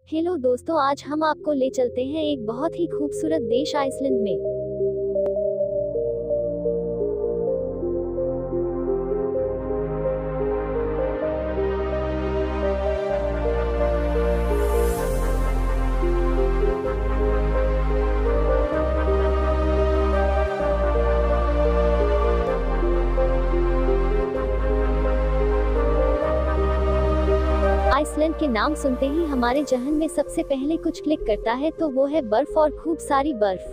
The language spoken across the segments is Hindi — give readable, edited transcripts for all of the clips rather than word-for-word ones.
हेलो दोस्तों, आज हम आपको ले चलते हैं एक बहुत ही खूबसूरत देश आइसलैंड में। आइसलैंड के नाम सुनते ही हमारे जहन में सबसे पहले कुछ क्लिक करता है तो वो है बर्फ और खूब सारी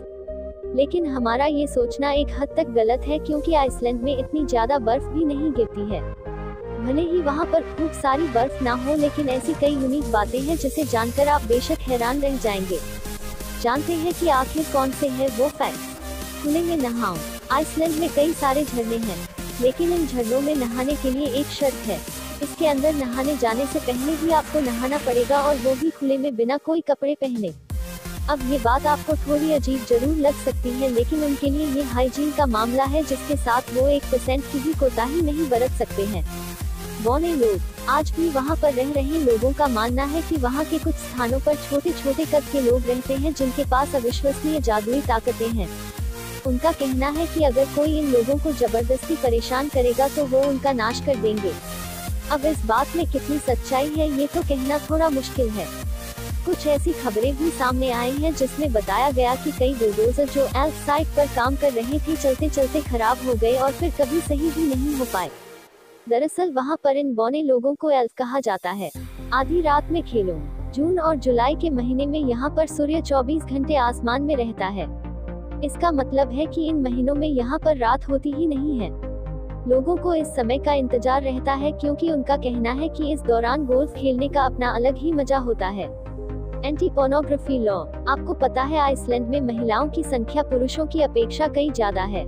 बर्फ। लेकिन हमारा ये सोचना एक हद तक गलत है, क्योंकि आइसलैंड में इतनी ज्यादा बर्फ भी नहीं गिरती है। भले ही वहाँ पर खूब सारी बर्फ ना हो, लेकिन ऐसी कई यूनिक बातें हैं जिसे जानकर आप बेशक हैरान रह जाएंगे। जानते हैं कि आखिर कौन से है वो फैक्ट। खुले में नहाओ। आइसलैंड में कई सारे झरने हैं, लेकिन इन झरनों में नहाने के लिए एक शर्त है। इसके अंदर नहाने जाने से पहले भी आपको नहाना पड़ेगा, और वो भी खुले में बिना कोई कपड़े पहने। अब ये बात आपको थोड़ी अजीब जरूर लग सकती है, लेकिन उनके लिए ये हाइजीन का मामला है जिसके साथ वो 1% की भी कोताही नहीं बरत सकते हैं। बौने लोग। आज भी वहाँ पर रह रहे लोगों का मानना है कि वहाँ के कुछ स्थानों पर छोटे छोटे कद के लोग रहते हैं जिनके पास अविश्वसनीय जादुई ताकतें हैं। उनका कहना है कि अगर कोई इन लोगों को जबरदस्ती परेशान करेगा तो वो उनका नाश कर देंगे। अब इस बात में कितनी सच्चाई है ये तो कहना थोड़ा मुश्किल है। कुछ ऐसी खबरें भी सामने आई हैं जिसमें बताया गया कि कई बुलडोजर जो एल्फ साइट पर काम कर रहे थे चलते चलते खराब हो गए और फिर कभी सही भी नहीं हो पाए। दरअसल वहां पर इन बौने लोगों को एल्फ कहा जाता है। आधी रात में खेलो। जून और जुलाई के महीने में यहाँ पर सूर्य 24 घंटे आसमान में रहता है। इसका मतलब है कि इन महीनों में यहाँ पर रात होती ही नहीं है। लोगों को इस समय का इंतजार रहता है, क्योंकि उनका कहना है कि इस दौरान गोल्फ खेलने का अपना अलग ही मजा होता है। Anti pornography law. आपको पता है आइसलैंड में महिलाओं की संख्या पुरुषों की अपेक्षा कई ज्यादा है।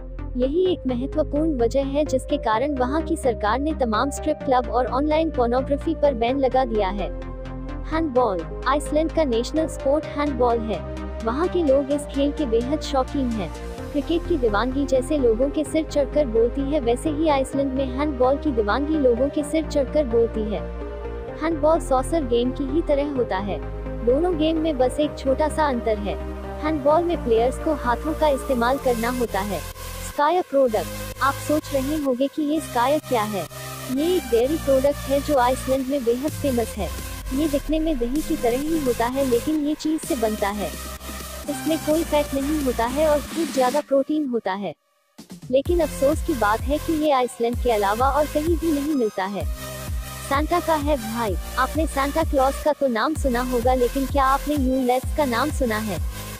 यही एक महत्वपूर्ण वजह है जिसके कारण वहां की सरकार ने तमाम स्ट्रिप क्लब और ऑनलाइन पोर्नोग्राफी पर बैन लगा दिया है। हैंडबॉल। आइसलैंड का नेशनल स्पोर्ट हैंडबॉल है। वहाँ के लोग इस खेल के बेहद शौकीन हैं। क्रिकेट की दीवानगी जैसे लोगों के सिर चढ़कर बोलती है, वैसे ही आइसलैंड में हैंडबॉल की दीवानगी लोगों के सिर चढ़कर बोलती है। हैंडबॉल सॉसर गेम की ही तरह होता है। दोनों गेम में बस एक छोटा सा अंतर है। हैंडबॉल में प्लेयर्स को हाथों का इस्तेमाल करना होता है। Skyr product. आप सोच रहे होंगे कि ये स्कायर क्या है। ये एक डेयरी प्रोडक्ट है जो आइसलैंड में बेहद फेमस है। ये दिखने में दही की तरह ही होता है, लेकिन ये चीज से बनता है। इसमें कोई फैट नहीं होता है और खूब ज्यादा प्रोटीन होता है। लेकिन अफसोस की बात है कि ये आइसलैंड के अलावा और कहीं भी नहीं मिलता है। सांता का है भाई। आपने सांता क्लॉज का तो नाम सुना होगा, लेकिन क्या आपने यूलेट्स का नाम सुना है?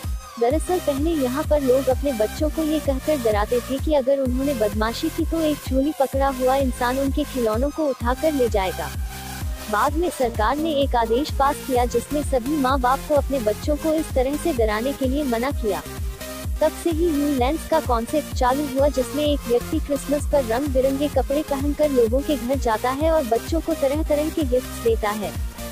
दरअसल पहले यहाँ पर लोग अपने बच्चों को ये कहकर डराते थे कि अगर उन्होंने बदमाशी की तो एक झोली पकड़ा हुआ इंसान उनके खिलौनों को उठाकर ले जाएगा। बाद में सरकार ने एक आदेश पास किया जिसमें सभी माँ बाप को अपने बच्चों को इस तरह से डराने के लिए मना किया। तब से ही यूलेट्स का कॉन्सेप्ट चालू हुआ, जिसमें एक व्यक्ति क्रिसमस पर रंग बिरंगे कपड़े पहनकर लोगों के घर जाता है और बच्चों को तरह तरह के गिफ्ट्स देता है।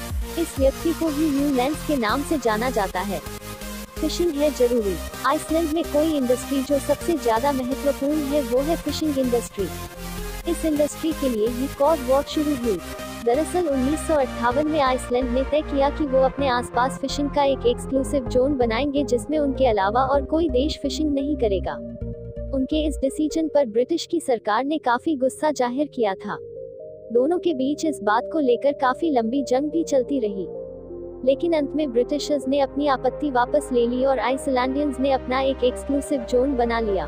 इस व्यक्ति को ही यूलेट्स के नाम से जाना जाता है। फिशिंग है जरूरी। आइसलैंड में कोई इंडस्ट्री जो सबसे ज्यादा महत्वपूर्ण है वो है फिशिंग इंडस्ट्री। इस इंडस्ट्री के लिए ही कॉड वॉक शुरू हुई। दरअसल 1958 में आइसलैंड ने तय किया कि वो अपने आसपास फिशिंग का एक एक्सक्लूसिव जोन बनाएंगे जिसमें उनके अलावा और कोई देश फिशिंग नहीं करेगा। उनके इस डिसीजन पर ब्रिटिश की सरकार ने काफी गुस्सा जाहिर किया था। दोनों के बीच इस बात को लेकर काफी लंबी जंग भी चलती रही, लेकिन अंत में ब्रिटिशर्स ने अपनी आपत्ति वापस ले ली और आइसलैंडियंस ने अपना एक एक्सक्लूसिव जोन बना लिया।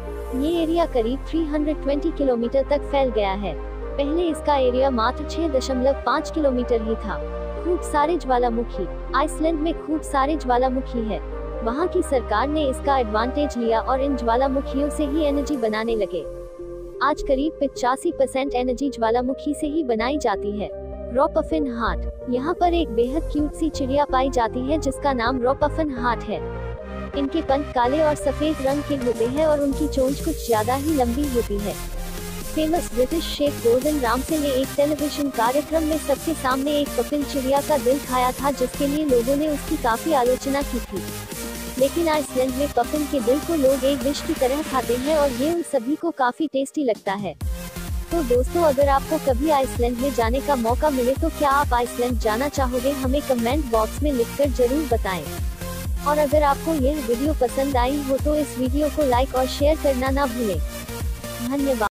ये एरिया करीब 320 किलोमीटर तक फैल गया है। पहले इसका एरिया मात्र 6.5 किलोमीटर ही था। खूब सारे ज्वालामुखी। आइसलैंड में खूब सारे ज्वालामुखी है। वहाँ की सरकार ने इसका एडवांटेज लिया और इन ज्वालामुखियों से ही एनर्जी बनाने लगे। आज करीब 85% एनर्जी ज्वालामुखी से ही बनाई जाती है। Puffin heart. यहाँ पर एक बेहद क्यूट सी चिड़िया पाई जाती है जिसका नाम रॉपफिन हार्ट है। इनके पंख काले और सफेद रंग के होते हैं और उनकी चोंच कुछ ज्यादा ही लंबी होती है। Famous British chef Gordon Ramsay ने एक टेलीविजन कार्यक्रम में सबके सामने एक पफिन चिड़िया का दिल खाया था, जिसके लिए लोगों ने उसकी काफी आलोचना की थी। लेकिन आइसलैंड में पफिन के दिल को लोग एक डिश की तरह खाते हैं और ये उन सभी को काफी टेस्टी लगता है। तो दोस्तों, अगर आपको कभी आइसलैंड में जाने का मौका मिले तो क्या आप आइसलैंड जाना चाहोगे? हमें कमेंट बॉक्स में लिखकर जरूर बताएं। और अगर आपको यह वीडियो पसंद आई हो तो इस वीडियो को लाइक और शेयर करना ना भूलें। धन्यवाद।